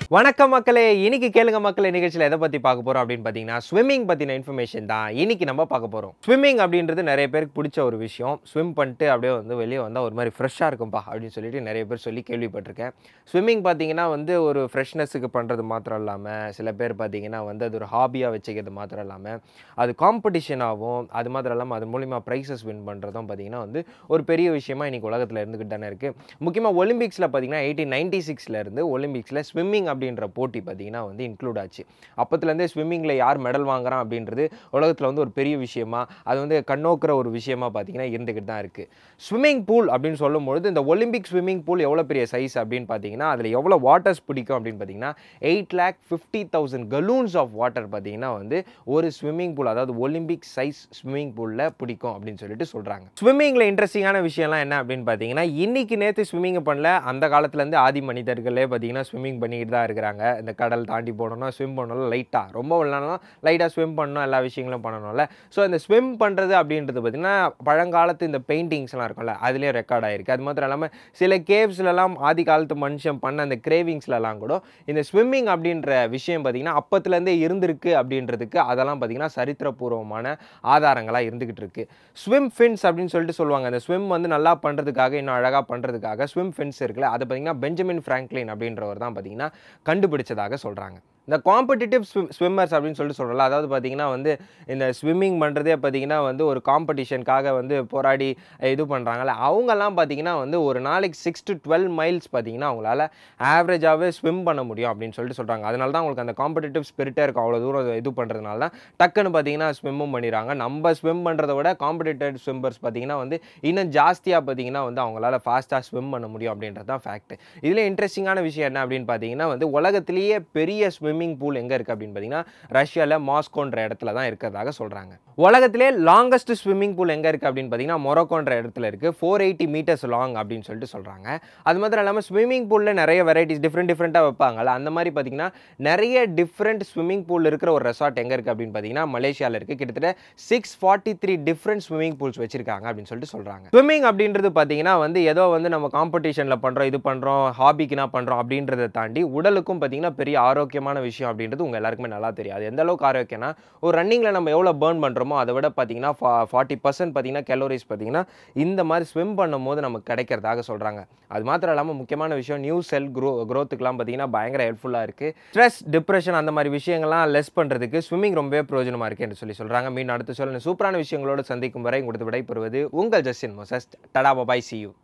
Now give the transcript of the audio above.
வணக்கம் மக்களே, இன்னைக்கு கேளுங்க மக்களே நிகழ்ச்சியில எதை பத்தி பார்க்க போறோம் அப்படின்னு பார்த்தீங்கன்னா, ஸ்விம்மிங் பத்தின இன்ஃபர்மேஷன் தான் இன்னைக்கு நம்ம பார்க்க போறோம். ஸ்விம்மிங் அப்படின்றது நிறைய பேருக்கு பிடிச்ச ஒரு விஷயம். ஸ்விம் பண்ணிட்டு அப்படியே வெளிய வந்தா ஒரு மாதிரி ஃப்ரெஷ்ஷா இருக்கும்பா அப்படின்னு சொல்லிட்டு நிறைய பேர் சொல்லி கேள்விப்பட்டிருக்கேன். ஸ்விம்மிங் பார்த்தீங்கன்னா ஒரு ஃப்ரெஷ்னஸுக்கு பண்றது மாத்திரம் இல்லாம, சில பேர் பார்த்தீங்கன்னா அது ஒரு ஹாபியா வச்சுக்கிறது மாத்திரம் இல்லாம, அது காம்படிஷனாகவும், அது மாத்திரம் இல்லாம அது மூலியமா பிரைஸஸ் வின் பண்றதும் பார்த்தீங்கன்னா ஒரு பெரிய விஷயமா இன்னைக்கு உலகத்துல இருந்துகிட்டு தானே இருக்கு. முக்கியமா ஒலிம்பிக்ஸ்ல பார்த்தீங்கன்னா 1896ல இருந்து ஒலிம்பிக்ஸ்ல ஸ்விம்மிங் அப்படின்ற போட்டி பார்த்தீங்கன்னா இன்க்ளூட் ஆச்சு. அப்பத்துலேருந்தே ஸ்விம்மிங்கில் யார் மெடல் வாங்குறான் அப்படின்றது உலகத்தில் ஒரு பெரிய விஷயமா, அது கண்ணோக்கிற ஒரு விஷயமா பார்த்தீங்கன்னா இருந்துக்கிட்டு தான் இருக்குது. ஸ்விம்மிங் பூல் அப்படின்னு சொல்லும்பொழுது இந்த ஒலிம்பிக் ஸ்விம்மிங் பூல் எவ்வளோ பெரிய சைஸ் அப்படின்னு பார்த்தீங்கன்னா, அதில் எவ்வளோ வாட்டர்ஸ் பிடிக்கும் அப்படின்னு பார்த்தீங்கன்னா 8,50,000 கலூன்ஸ் ஆஃப் வாட்டர் பார்த்தீங்கன்னா ஒரு ஸ்விம்மிங் பூல், அதாவது ஒலிம்பிக் சைஸ் ஸ்விம்மிங் பூலில் பிடிக்கும் அப்படின்னு சொல்லிட்டு சொல்கிறாங்க. ஸ்விம்மிங்கில் இன்ட்ரெஸ்டிங்கான விஷயம்லாம் என்ன அப்படின்னு பார்த்தீங்கன்னா, இன்னைக்கு நேற்று ஸ்விம்மிங் பண்ணல, அந்த காலத்துலேருந்து ஆதி மனிதர்களே பார்த்தீங்கன்னா ஸ்விம்மிங் பண்ணிக்கிட்டு தான் இருக்கிறாங்க. இந்த கடல் தாண்டி போனோம்னா ஸ்விம் பண்ணணும், லைட்டாக ரொம்ப விளையாடணும், லைட்டாக ஸ்விம் பண்ணணும், எல்லா விஷயங்களும் பண்ணணும்ல. ஸோ இந்த ஸ்விம் பண்ணுறது அப்படின்றது பார்த்திங்கன்னா பழங்காலத்து இந்த பெயிண்டிங்ஸ்லாம் இருக்கும்ல, அதுலேயும் ரெக்கார்ட் ஆகிருக்கு. அது மாத்திரம் இல்லாமல் சில கேவ்ஸ்லலாம் ஆதி காலத்து மனுஷன் பண்ண அந்த கிரேவிங்ஸ்லலாம் கூட இந்த ஸ்விம்மிங் அப்படின்ற விஷயம் பார்த்திங்கன்னா அப்பத்துலேருந்தே இருந்திருக்கு அப்படின்றதுக்கு அதெல்லாம் பார்த்திங்கன்னா சரித்திரபூர்வமான ஆதாரங்களாக இருந்துக்கிட்டு இருக்குது. ஸ்விம் ஃபின்ஸ் அப்படின்னு சொல்லிட்டு சொல்லுவாங்க. அந்த ஸ்விம் நல்லா பண்ணுறதுக்காக, இன்னும் அழகாக பண்ணுறதுக்காக ஸ்விம் ஃபின்ஸ் இருக்குல்ல, அதை பார்த்திங்கன்னா பெஞ்சமின் ஃப்ராங்க்லின் அப்படின்றவர் தான் பார்த்திங்கன்னா கண்டுபிடிச்சதாக சொல்கிறாங்க. இந்த காம்படிட்டிவ் ஸ்விம்மர்ஸ் அப்படின்னு சொல்லிட்டு சொல்கிறோம்ல, அதாவது பார்த்தீங்கன்னா இந்த ஸ்விம்மிங் பண்ணுறதே பார்த்தீங்கன்னா ஒரு காம்படிஷனுக்காக போராடி இது பண்ணுறாங்கல்ல, அவங்கெல்லாம் பார்த்தீங்கன்னா ஒரு நாளைக்கு 6 to 12 மைல்ஸ் பார்த்தீங்கன்னா அவங்களால ஆவரேஜாகவே ஸ்விம் பண்ண முடியும் அப்படின்னு சொல்லிட்டு சொல்கிறாங்க. அதனால தான் அவங்களுக்கு அந்த காம்படிட்டிவ் ஸ்பிரிட்டே இருக்கும். அவ்வளோ தூரம் இது பண்ணுறதுனால தான் டக்குன்னு பார்த்தீங்கன்னா ஸ்விம்மும் பண்ணிடுறாங்க. நம்ம ஸ்விம் பண்ணுறத விட காம்படிட்டிவ் ஸ்விம்மர்ஸ் பார்த்தீங்கன்னா இன்னும் ஜாஸ்தியாக பார்த்தீங்கன்னா அவங்களால ஃபாஸ்ட்டாக ஸ்விம் பண்ண முடியும் அப்படின்றது தான் ஃபேக்ட். இதில் இன்ட்ரெஸ்டிங்கான விஷயம் என்ன அப்படின்னு பார்த்தீங்கன்னா உலகத்திலேயே பெரிய ஸ்விம்மிங் பூல் எங்க இருக்கு அப்படின்னு பார்த்தீங்கன்னா ரஷ்யால மாஸ்கோன்ற இடத்துல தான் இருக்கிறதாக சொல்றாங்க. உலகத்திலே லாங்கஸ்ட் ஸ்விம்மிங் பூல் எங்க இருக்கு அப்படின்னு பார்த்தீங்கன்னா மொரோக்கோன்ற இடத்துல இருக்கு. 480 மீட்டர்ஸ் லாங் அப்படின்னு சொல்லிட்டு சொல்றாங்க. அது மாத்திரம் இல்லாமல் ஸ்விம்மிங் பூல்ல நிறைய வெரைட்டிஸ் டிஃப்ரெண்டாக வைப்பாங்கல்ல, அந்த மாதிரி பார்த்தீங்கன்னா நிறைய டிஃப்ரெண்ட் ஸ்விம்மிங் பூல் இருக்கிற ஒரு ரெசார்ட் எங்க இருக்கு அப்படின்னு பார்த்தீங்கன்னா மலேசியாவில் இருக்கு. கிட்டத்தட்ட 643 டிஃப்ரெண்ட் ஸ்விம்மிங் பூல்ஸ் வச்சிருக்காங்க அப்படின்னு சொல்லிட்டு சொல்றாங்க. ஸ்விம்மிங் அப்படின்றது பார்த்தீங்கன்னா ஏதோ நம்ம காம்படிஷன்ல பண்றோம், இது பண்றோம், ஹாபிக்குனா பண்றோம் அப்படின்றத தாண்டி உடலுக்கும் பார்த்தீங்கன்னா பெரிய ஆரோக்கியமான விஷயம் அப்படின்றது உங்க எல்லாருக்குமே நல்லா தெரியும். அது எந்த அளவுக்கு ஆரோக்கியம்னா, ஒரு ரன்னிங்ல நம்ம எவ்வளோ பர்ன் பண்றோமோ அதை விட பார்த்தீங்கன்னா 40% பார்த்தீங்கன்னா கலோரிஸ் பார்த்தீங்கன்னா இந்த மாதிரி ஸ்விம் பண்ணும்போது நமக்கு கிடைக்கிறதாக சொல்றாங்க. அது மாத்திரம் இல்லாமல் முக்கியமான விஷயம் நியூ செல் க்ரோத்துக்குலாம் பார்த்தீங்கன்னா பயங்கர ஹெல்ப்ஃபுல்லாக இருக்கு. ஸ்ட்ரெஸ், டிப்ரெஷன் அந்த மாதிரி விஷயங்கள்லாம் லெஸ் பண்றதுக்கு ஸ்விம்மிங் ரொம்பவே பிரயோஜனமா இருக்கு என்று சொல்றாங்க. மீண்டும் அடுத்த சொல்ல சூப்பரான விஷயங்களோடு சந்திக்கும் வரை உங்களுக்கு விடைபெறுவது உங்கள் Justin Moses. Tata, bye, see you.